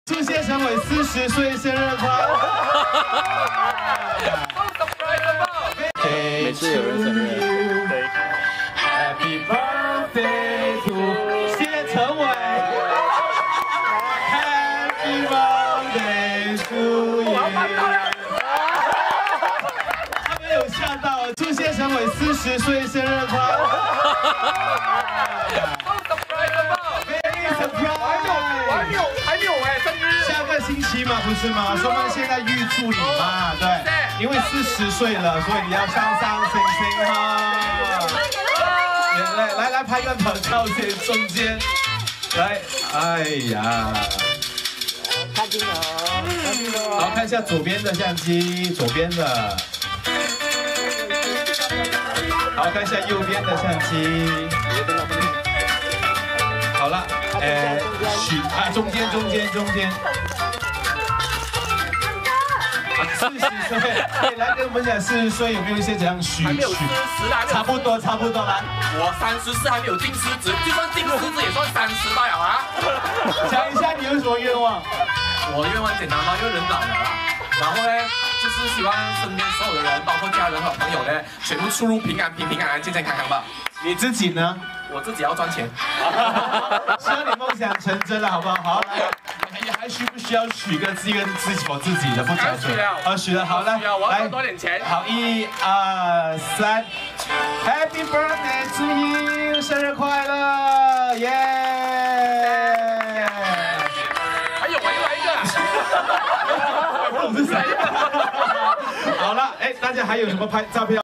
祝谢陈伟40岁生日快乐！ 每次有人生日，对 ，Happy birthday to 谢谢陈伟 ，Happy birthday to you。他们有吓到，祝谢陈伟40岁生日快乐！ 下个星期嘛，不是吗？说明现在预祝你嘛，对，因为40岁了，所以你要上上星星哈。来拍个合照先，中间，来，哎呀， 看镜头， 好，看一下左边的相机，左边的，好，看一下右边的相机。 好了，中间。40岁，来跟我们讲40岁有没有一些怎样许？ 还没有40啦， 差不多来。 我34还没有进狮子，就算进狮子也算30罢了啊。 讲一下你有什么愿望？ 我愿望简单嘛，因为人老了啦，然后呢，就是希望身边所有的人，包括家人和朋友呢，全部出入平安、平安、健康吧。 你自己呢？ 我自己要赚钱， 希望你梦想成真了，好不好？好，来，你还需不需要许个字跟我自己的不交水？许了，好来， 我要多点钱。 好，1、2、3 ，Happy birthday to you， 生日快乐，耶！ 还有一个， 好了，大家还有什么拍照片？